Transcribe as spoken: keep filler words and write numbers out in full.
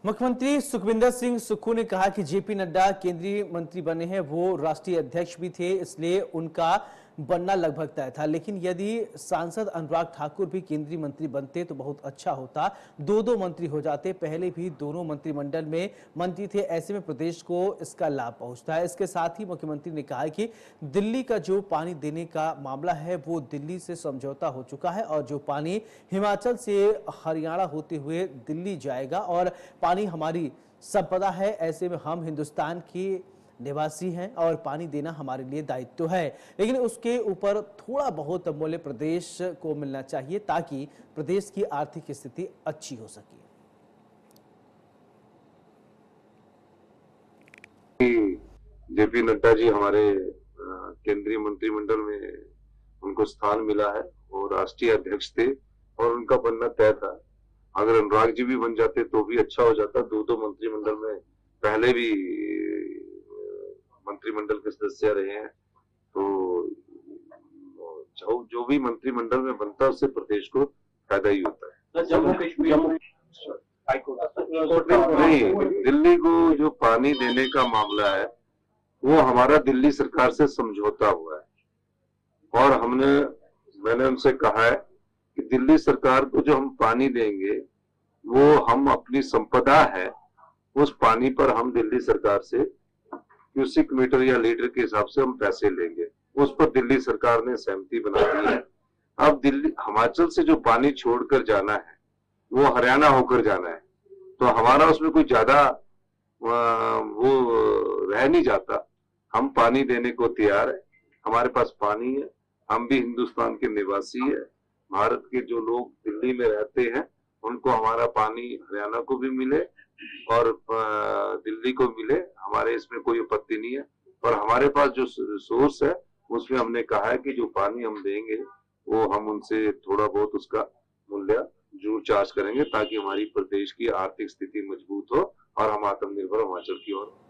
मुख्यमंत्री सुखविंदर सिंह सुक्खू ने कहा कि जेपी नड्डा केंद्रीय मंत्री बने हैं, वो राष्ट्रीय अध्यक्ष भी थे, इसलिए उनका बनना लगभग तय था। लेकिन यदि सांसद अनुराग ठाकुर भी केंद्रीय मंत्री बनते तो बहुत अच्छा होता, दो दो मंत्री हो जाते। पहले भी दोनों मंत्रिमंडल में मंत्री थे, ऐसे में प्रदेश को इसका लाभ पहुंचता है। इसके साथ ही मुख्यमंत्री ने कहा कि दिल्ली का जो पानी देने का मामला है वो दिल्ली से समझौता हो चुका है और जो पानी हिमाचल से हरियाणा होते हुए दिल्ली जाएगा और पानी हमारी संपदा है। ऐसे में हम हिंदुस्तान की निवासी हैं और पानी देना हमारे लिए दायित्व है, लेकिन उसके ऊपर थोड़ा बहुत मूल्य प्रदेश को मिलना चाहिए ताकि प्रदेश की आर्थिक स्थिति अच्छी हो सके। जेपी नड्डा जी हमारे केंद्रीय मंत्रिमंडल में उनको स्थान मिला है, वो राष्ट्रीय अध्यक्ष थे और उनका बनना तय था। अगर अनुराग जी भी बन जाते तो भी अच्छा हो जाता। दो दो मंत्रिमंडल में पहले भी मंत्रिमंडल के सदस्य रहे हैं, तो जो, जो भी मंत्रिमंडल में बनता है उससे प्रदेश को फायदा ही होता है। जम्मू कश्मीर नहीं, दिल्ली को जो पानी देने का मामला है वो हमारा दिल्ली सरकार से समझौता हुआ है और हमने मैंने उनसे कहा है कि दिल्ली सरकार को जो हम पानी देंगे वो हम अपनी संपदा है, उस पानी पर हम दिल्ली सरकार से क्यूसिक मीटर या लीटर के हिसाब से हम पैसे लेंगे। उस पर दिल्ली सरकार ने सहमति बना दी है। अब दिल्ली हिमाचल से जो पानी छोड़कर जाना है वो हरियाणा होकर जाना है, तो हमारा उसमें कोई ज्यादा वो रह नहीं जाता। हम पानी देने को तैयार है, हमारे पास पानी है, हम भी हिंदुस्तान के निवासी है। भारत के जो लोग दिल्ली में रहते हैं उनको हमारा पानी हरियाणा को भी मिले और दिल्ली को मिले, हमारे इसमें कोई आपत्ति नहीं है। और हमारे पास जो सोर्स है उसमें हमने कहा है कि जो पानी हम देंगे वो हम उनसे थोड़ा बहुत उसका मूल्य जरूर चार्ज करेंगे ताकि हमारी प्रदेश की आर्थिक स्थिति मजबूत हो और हम आत्मनिर्भर हिमाचल की ओर